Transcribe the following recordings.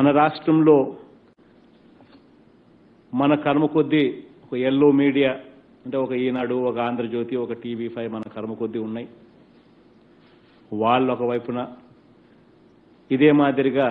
మన రాష్ట్రంలో మన కర్మ కొద్దీ ఒక ఎల్లో మీడియా అంటే ఒక ఈనాడు, ఒక ఆంధ్రజ్యోతి, ఒక టీవీ5 మన కర్మ కొద్దీ ఉన్నాయి. వాళ్ళు ఒక వైపున ఇదే మాదిరిగా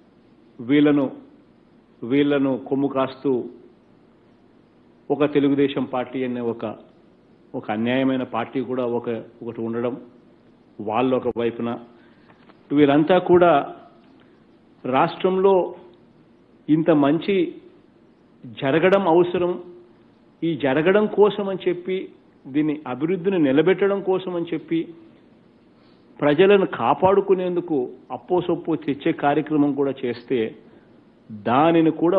వీళ్ళను కొమ్ము కాస్తూ ఒక తెలుగుదేశం పార్టీ అనే ఒక అన్యాయమైన పార్టీ కూడా ఒకటి ఉండడం, వాళ్ళు ఒక వైపున వీళ్ళంతా కూడా రాష్ట్రంలో ఇంత మంచి జరగడం అవసరం, ఈ జరగడం కోసం అని చెప్పి దీన్ని అభివృద్ధిని నిలబెట్టడం కోసం అని చెప్పి ప్రజలను కాపాడుకునేందుకు అప్పో సొప్పో తెచ్చే కార్యక్రమం కూడా చేస్తే దానిని కూడా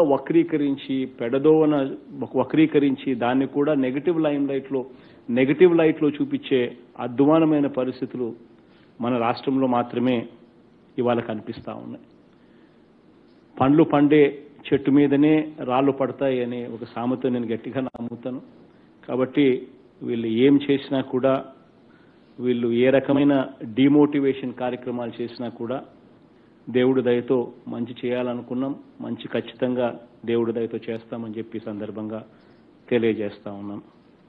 వక్రీకరించి దాన్ని కూడా నెగటివ్ లైట్లో చూపించే అధ్వానమైన పరిస్థితులు మన రాష్ట్రంలో మాత్రమే ఇవాళ కనిపిస్తా ఉన్నాయి. పండ్లు పండే చెట్టు మీదనే రాళ్ళు పడతాయి అనే ఒక సామెత నేను గట్టిగా నమ్ముతాను. కాబట్టి వీళ్ళు ఏం చేసినా కూడా, వీళ్ళు ఏ రకమైన డిమోటివేషన్ కార్యక్రమాలు చేసినా కూడా దేవుడి దయతో మంచి చేయాలనుకున్నాం, మంచి ఖచ్చితంగా దేవుడి దయతో చేస్తామని చెప్పి సందర్భంగా తెలియజేస్తా ఉన్నాం.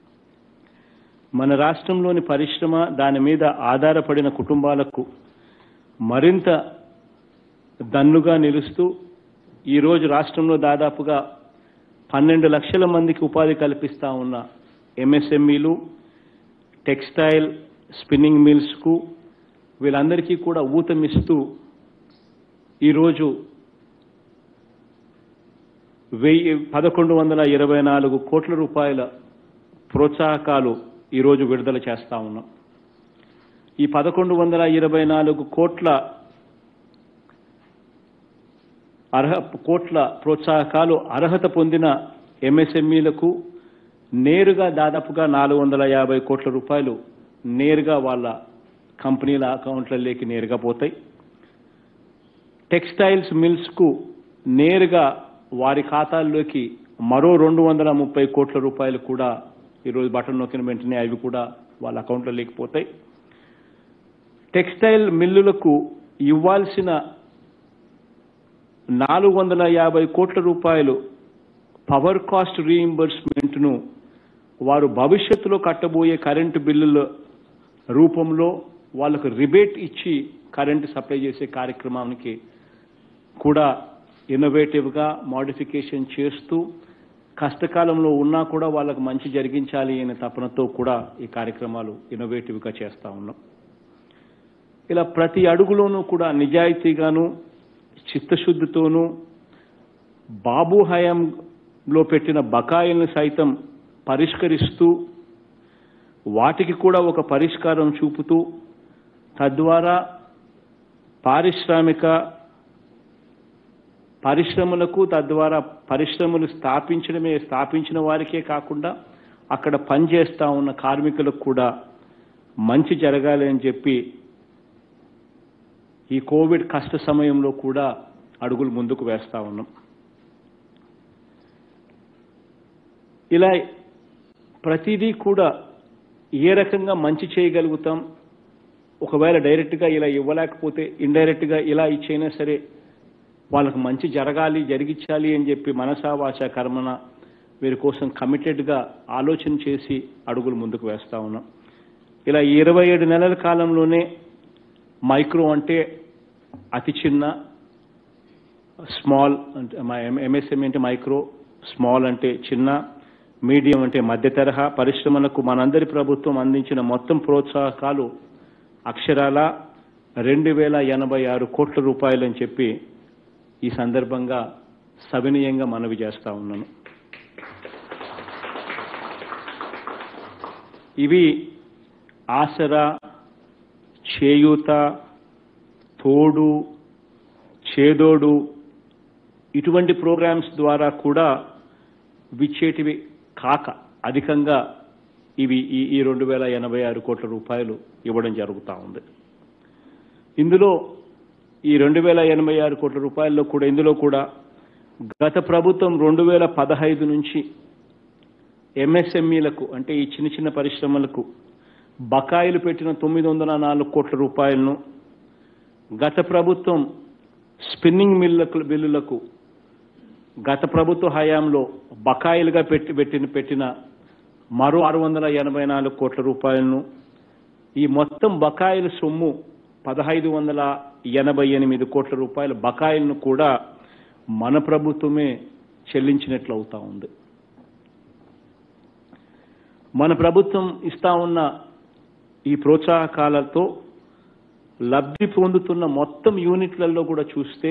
మన రాష్ట్రంలోని పరిశ్రమ, దాని మీద ఆధారపడిన కుటుంబాలకు మరింత దన్నుగా నిలుస్తూ ఈరోజు రాష్ట్రంలో దాదాపుగా 12 లక్షల మందికి ఉపాధి కల్పిస్తా ఉన్న ఎంఎస్ఎంఈలు, టెక్స్టైల్, స్పిన్నింగ్ మిల్స్కు వీళ్ళందరికీ కూడా ఊతమిస్తూ ఈరోజు 1124 కోట్ల రూపాయల ప్రోత్సాహకాలు ఈరోజు విడుదల చేస్తా ఉన్నాం. ఈ 1124 కోట్ల ప్రోత్సాహకాలు అర్హత పొందిన ఎంఎస్ఎంఈలకు నేరుగా దాదాపుగా 450 కోట్ల రూపాయలు నేరుగా వాళ్ళ కంపెనీల అకౌంట్లలోకి నేరుగా పోతాయి. టెక్స్టైల్స్ మిల్స్కు నేరుగా వారి ఖాతాల్లోకి మరో 230 కోట్ల రూపాయలు కూడా ఈరోజు బటన్ నొక్కిన వెంటనే అవి కూడా వాళ్ళ అకౌంట్లో లేకపోతాయి. టెక్స్టైల్ మిల్లులకు ఇవ్వాల్సిన 450 కోట్ల రూపాయలు పవర్ కాస్ట్ రీయింబర్స్మెంట్ను వారు భవిష్యత్తులో కట్టబోయే కరెంటు బిల్లుల రూపంలో వాళ్ళకు రిబేట్ ఇచ్చి కరెంటు సప్లై చేసే కార్యక్రమానికి కూడా ఇన్నోవేటివ్గా మోడిఫికేషన్ చేస్తూ కష్టకాలంలో ఉన్నా కూడా వాళ్ళకు మంచి జరిగించాలి అనే తపనతో కూడా ఈ కార్యక్రమాలు ఇన్నోవేటివ్గా చేస్తా ఉన్నాం. ఇలా ప్రతి అడుగులోనూ కూడా నిజాయితీగాను చిత్తశుద్ధితోనూ బాబు హయాంలో పెట్టిన బకాయిలను సైతం పరిష్కరిస్తూ వాటికి కూడా ఒక పరిష్కారం చూపుతూ తద్వారా పరిశ్రమలకు తద్వారా పరిశ్రమలు స్థాపించిన వారికే కాకుండా అక్కడ పనిచేస్తా ఉన్న కార్మికులకు కూడా మంచి జరగాలి అని చెప్పి ఈ కోవిడ్ కష్ట సమయంలో కూడా అడుగులు ముందుకు వేస్తా ఉన్నాం. ఇలా ప్రతిదీ కూడా ఏ రకంగా మంచి చేయగలుగుతాం, ఒకవేళ డైరెక్ట్గా ఇలా ఇవ్వలేకపోతే ఇండైరెక్ట్గా ఇలా ఇచ్చైనా సరే వాళ్ళకు మంచి జరిగించాలి అని చెప్పి మనసా వాచ కర్మన వీరి కోసం కమిటెడ్గా ఆలోచన చేసి అడుగులు ముందుకు వేస్తా ఉన్నాం. ఇలా 27 నెలల కాలంలోనే మైక్రో అంటే అతి చిన్న, స్మాల్ అంటే ఎంఎస్ఎంఈ అంటే మైక్రో, స్మాల్ అంటే చిన్న, మీడియం అంటే మధ్య తరహా పరిశ్రమలకు మనందరి ప్రభుత్వం అందించిన మొత్తం ప్రోత్సాహకాలు అక్షరాల 2086 కోట్ల రూపాయలు అని చెప్పి ఈ సందర్భంగా సవినయంగా మనవి చేస్తా ఉన్నాను. ఇవి ఆసరా, చేయూత, తోడు, చేదోడు ఇటువంటి ప్రోగ్రామ్స్ ద్వారా కూడా విచ్చేటివి కాక అధికంగా ఇవి ఈ 2086 కోట్ల రూపాయలు ఇవ్వడం జరుగుతూ ఉంది. ఇందులో ఈ 2086 కోట్ల రూపాయల్లో కూడా ఇందులో కూడా గత ప్రభుత్వం 2015 నుంచి ఎంఎస్ఎంఈలకు అంటే ఈ చిన్న పరిశ్రమలకు బకాయిలు పెట్టిన 904 కోట్ల రూపాయలను గత ప్రభుత్వం స్పిన్నింగ్ మిల్లులకు గత ప్రభుత్వ హయాంలో బకాయిలుగా పెట్టిన మరో 684 కోట్ల రూపాయలను, ఈ మొత్తం బకాయిల సొమ్ము 1588 కోట్ల రూపాయల బకాయిలను కూడా మన ప్రభుత్వమే చెల్లించినట్లు అవుతా ఉంది. మన ప్రభుత్వం ఇస్తా ఉన్న ఈ ప్రోత్సాహకాలతో లబ్ధి పొందుతున్న మొత్తం యూనిట్లలో కూడా చూస్తే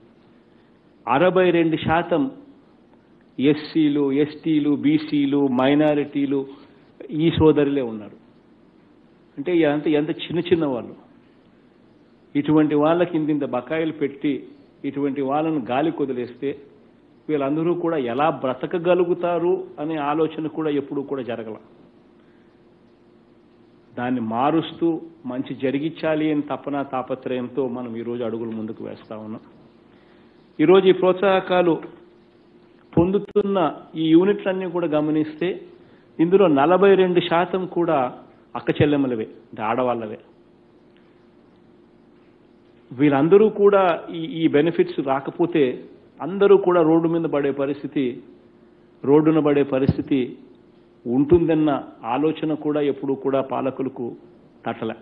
62% ఎస్సీలు, ఎస్టీలు, బీసీలు, మైనారిటీలు ఈ సోదరులే ఉన్నారు. అంటే ఎంత చిన్న వాళ్ళు. ఇటువంటి వాళ్ళకి ఇంత బకాయిలు పెట్టి ఇటువంటి వాళ్ళను గాలి కొదిలేస్తే వీళ్ళందరూ కూడా ఎలా బ్రతకగలుగుతారు అనే ఆలోచన కూడా ఎప్పుడూ కూడా జరగల. దాన్ని మారుస్తూ మంచి జరిగించాలి అని తాపత్రయంతో మనం ఈరోజు అడుగులు ముందుకు వేస్తా ఉన్నాం. ఈరోజు ఈ ప్రోత్సాహకాలు పొందుతున్న ఈ యూనిట్లన్నీ కూడా గమనిస్తే ఇందులో 42% కూడా అక్క చెల్లెమ్మలవే, అంటే ఆడవాళ్ళవే. వీళ్ళందరూ కూడా ఈ బెనిఫిట్స్ రాకపోతే అందరూ కూడా రోడ్డున పడే పరిస్థితి ఉంటుందన్న ఆలోచన కూడా ఎప్పుడూ కూడా పాలకులకు తట్టలే.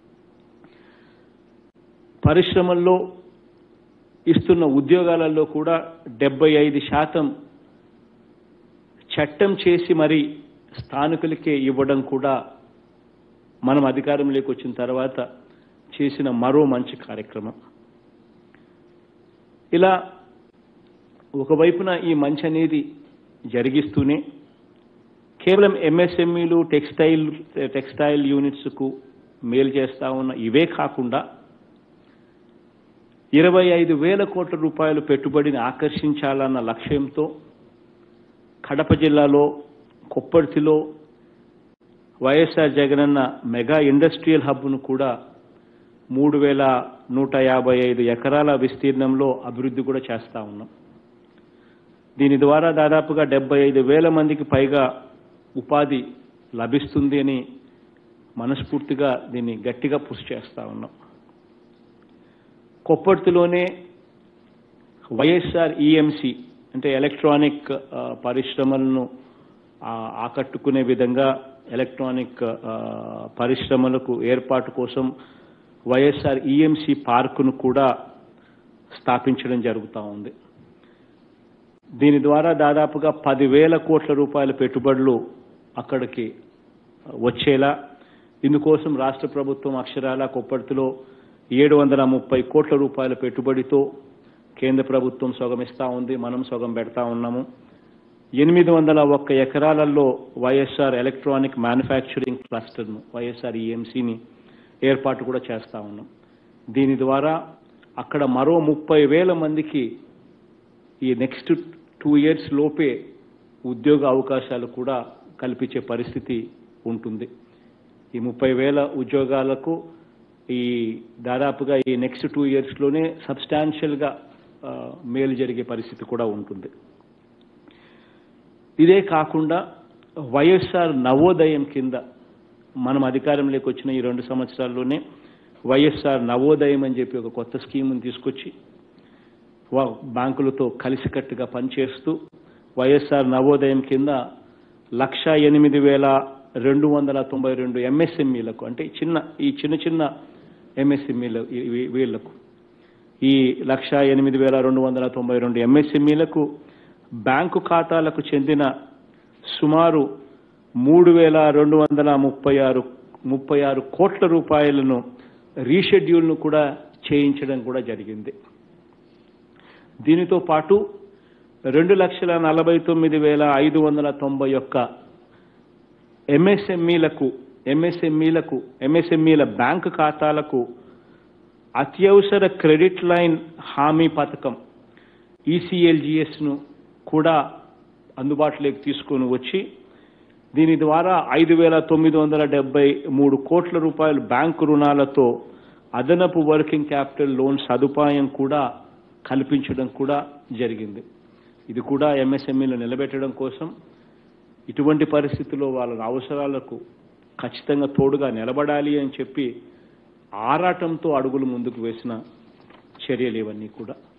పరిశ్రమల్లో ఇస్తున్న ఉద్యోగాలలో కూడా 75% చట్టం చేసి మరి స్థానికులకే ఇవ్వడం కూడా మనం అధికారంలోకి వచ్చిన తర్వాత చేసిన మరో మంచి కార్యక్రమం. ఇలా ఒకవైపున ఈ మంచి అనేది జరిగిస్తూనే కేవలం ఎంఎస్ఎంఈలు, టెక్స్టైల్ యూనిట్స్కు మేలు చేస్తా ఉన్న ఇవే కాకుండా 25,000 కోట్ల రూపాయలు పెట్టుబడిని ఆకర్షించాలన్న లక్ష్యంతో కడప జిల్లాలో కొప్పర్తిలో వైఎస్ఆర్ జగనన్న మెగా ఇండస్ట్రియల్ హబ్ను కూడా 3,155 ఎకరాల విస్తీర్ణంలో అభివృద్ధి కూడా చేస్తా ఉన్నాం. దీని ద్వారా దాదాపుగా 75,000 మందికి పైగా ఉపాధి లభిస్తుంది అని మనస్ఫూర్తిగా దీన్ని గట్టిగా పుష్ చేస్తా ఉన్నాం. కొప్పర్తిలోనే వైఎస్ఆర్ ఈఎంసీ అంటే ఎలక్ట్రానిక్ పరిశ్రమలను ఆకట్టుకునే విధంగా ఎలక్ట్రానిక్ పరిశ్రమలకు ఏర్పాటు కోసం వైఎస్ఆర్ ఈఎంసీ పార్కును కూడా స్థాపించడం జరుగుతూ ఉంది. దీని ద్వారా దాదాపుగా 10,000 కోట్ల రూపాయల పెట్టుబడులు అక్కడికి వచ్చేలా ఇందుకోసం రాష్ట్ర ప్రభుత్వం అక్షరాల కొప్పర్తిలో 730 కోట్ల రూపాయల పెట్టుబడితో కేంద్ర ప్రభుత్వం సొగమిస్తా ఉంది, మనం సొగం పెడతా ఉన్నాము. 801 ఎకరాలలో వైఎస్ఆర్ ఎలక్ట్రానిక్ మ్యానుఫ్యాక్చరింగ్ క్లస్టర్ను వైఎస్ఆర్ ఈఎంసీని ఏర్పాటు కూడా చేస్తా ఉన్నాం. దీని ద్వారా అక్కడ మరో 30,000 మందికి ఈ నెక్స్ట్ 2 years లోపే ఉద్యోగ అవకాశాలు కూడా కల్పించే పరిస్థితి ఉంటుంది. ఈ 30,000 ఉద్యోగాలకు ఈ దాదాపుగా ఈ నెక్స్ట్ 2 years లోనే సబ్స్టాన్షియల్గా మేలు జరిగే పరిస్థితి కూడా ఉంటుంది. ఇదే కాకుండా వైఎస్ఆర్ నవోదయం కింద మనం అధికారంలోకి వచ్చిన ఈ 2 సంవత్సరాల్లోనే వైఎస్ఆర్ నవోదయం అని చెప్పి ఒక కొత్త స్కీమ్ని తీసుకొచ్చి బ్యాంకులతో కలిసికట్టుగా పనిచేస్తూ వైఎస్ఆర్ నవోదయం కింద 108,292 ఎంఎస్ఎంఈలకు అంటే చిన్న ఎంఎస్ఎంఈలు వీళ్లకు ఈ 108,292 ఎంఎస్ఎంఈలకు బ్యాంకు ఖాతాలకు చెందిన సుమారు 3,236 కోట్ల రూపాయలను రీషెడ్యూల్ను కూడా చేయించడం కూడా జరిగింది. దీనితో పాటు 2,49,591 ఎంఎస్ఎంఈల బ్యాంకు ఖాతాలకు అత్యవసర క్రెడిట్ లైన్ హామీ పథకం ఈసీఎల్జీఎస్ను కూడా అందుబాటులోకి తీసుకొని వచ్చి దీని ద్వారా 5,973 కోట్ల రూపాయలు బ్యాంకు రుణాలతో అదనపు వర్కింగ్ క్యాపిటల్ లోన్ సదుపాయం కూడా కల్పించడం కూడా జరిగింది. ఇది కూడా ఎంఎస్ఎంఈలు నిలబెట్టడం కోసం ఇటువంటి పరిస్థితుల్లో వాళ్ళ అవసరాలకు ఖచ్చితంగా తోడుగా నిలబడాలి అని చెప్పి ఆరాటంతో అడుగులు ముందుకు వేసిన చర్యలు ఇవన్నీ కూడా.